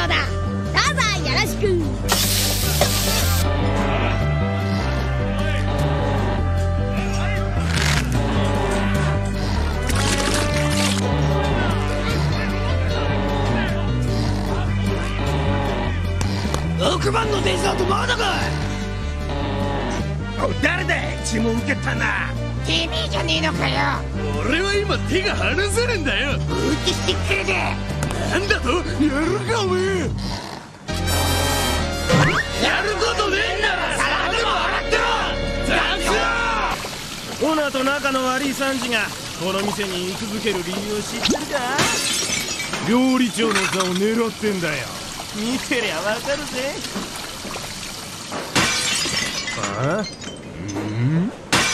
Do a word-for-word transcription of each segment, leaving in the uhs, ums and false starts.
だ。どうぞよろしく。 ろくばんのデザートまだか。誰だい、注文受けたな。 てめえじゃねえのかよ。 俺は今手が離せねえんだよ。 ブーケしてくるで。 なんだと、やるかおめえ。やることねえんなら皿でも洗ってろ。ザクオナと仲の悪いサンジがこの店に居続ける理由を知ってるか。料理長の座を狙ってんだよ。見てりゃわかるぜ。ああ、うん、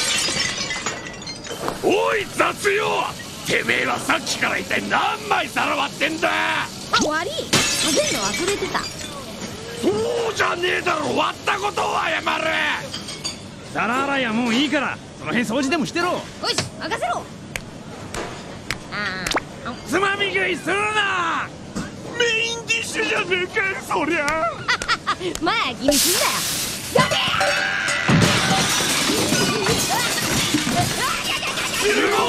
おい雑用、てめえはさっきから一体何枚皿割ってんだ。 あ、悪い、食べるの忘れてた。 そうじゃねえだろ、割ったことを謝れ。皿洗いはもういいから、その辺掃除でもしてろ。 よし、任せろ。ああ、 つまみ食いするな。メインディッシュじゃねえかよ、そりゃ。 まあ気にすんだよ。やべえ。 すごい